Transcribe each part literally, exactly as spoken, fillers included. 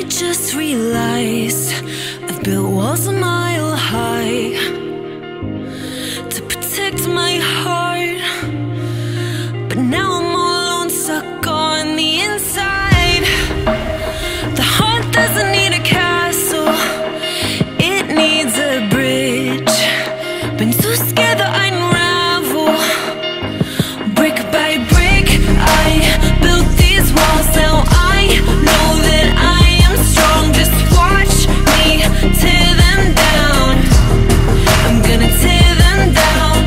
just realized I've built walls a mile high to protect my heart, but now I'm all alone, stuck on the inside. The heart doesn't need a castle, it needs a bridge. Been too scared that I'd unravel. Brick by brick, I built these walls. Now I know that I am strong. Just watch me tear them down. I'm gonna tear them down.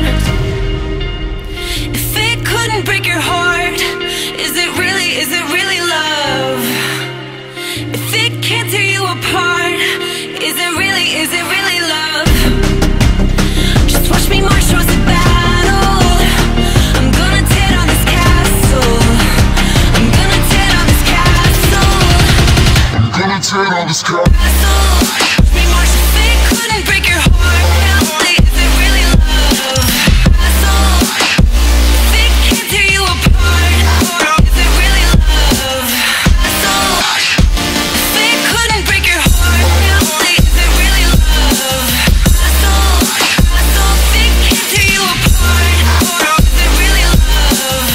If it couldn't break your heart, is it really, is it really love? If it can't tear you apart, is it really, is it really love? Just watch me march towards the battle. I'm gonna tear down this castle. I'm gonna tear down this castle. I'm gonna tear down this castle. Watch me march. If it couldn't break your heart, is it really love? Castle. If it can't tear you apart, is it really love? Castle. If it couldn't break your heart, is it really love? Castle. Castle. If it can't tear you apart, is it really love?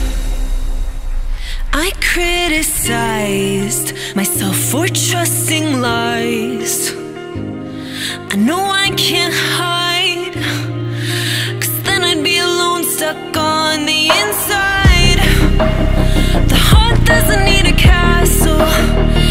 I criticized myself for trusting lies. I know I can't hide, 'cause then I'd be alone, stuck on the inside. The heart doesn't need a castle,